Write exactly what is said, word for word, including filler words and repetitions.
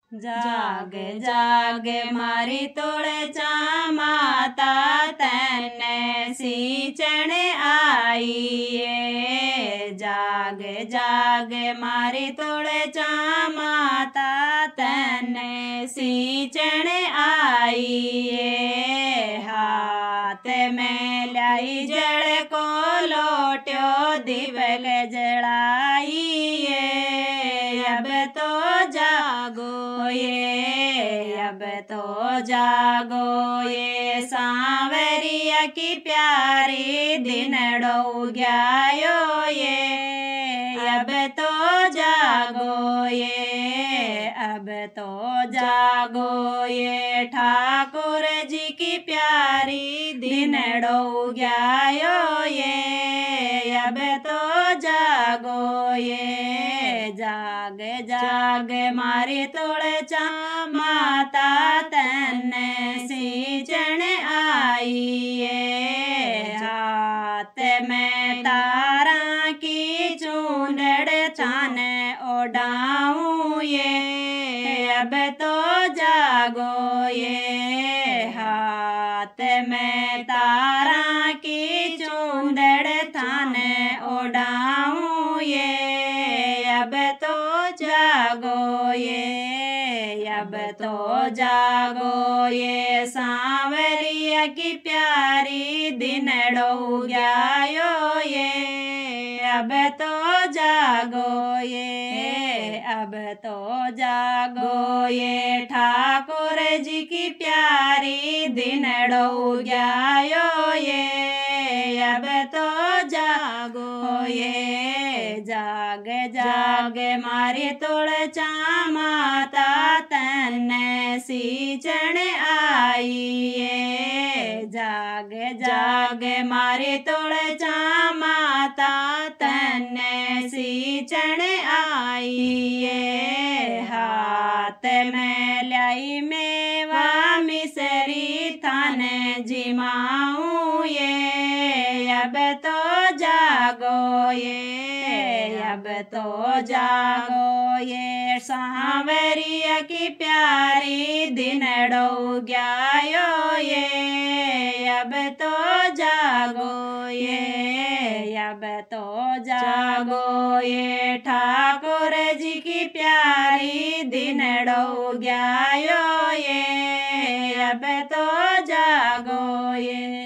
जाग जाग मारी तोड़े चा माता तन्ने सींचण आईए। जाग जाग मारी तोड़े चा माता तन्ने सींचण आईए। हाथ में लाई जड़ को लोट्यो दिवक जड़ाइए। अब तो जागो ये, अब तो जागो ये, सांवरिया की प्यारी दिनड़ो गयायो ये। अब तो जागो ये, अब तो जागो ये, ठाकुर जी की प्यारी दिनड़ो गयायो ये। अब तो जागो ये, जाग जाग मारी तोड़े चा माता तन्ने सींचण आईए। हाथ में तारा की चूंदड़ छाने ओढ़ाऊं ये। अब तो जागो ये, हाथ में तारा की चूंदड़ थाने ओढ़ाऊं ये। अब तो जागो ये, अब तो जागो ये, सांवरिया की प्यारी दिनड़ो गयायो ये। अब तो जागो ये, अब तो जागो ये, ठाकुर जी की प्यारी दिनड़ो गयायो ये। अब तो जागो ये, जाग जाग मारी तोड़ चा माता तन्ने सींचण आईए। जाग जाग मारी तोड़ चा माता तन्ने सींचण आईए। हाथ में लाई मेवा मिसरी थाने जिमाऊं ये। अब तो जागो ये, अब तो जागो ये, सांवरिया की प्यारी दिनड़ो गयायो ये। अब तो जागो ये, अब तो जागो ये, ठाकुर जी की प्यारी दिनड़ो गयायो ये। अब तो जागो ये।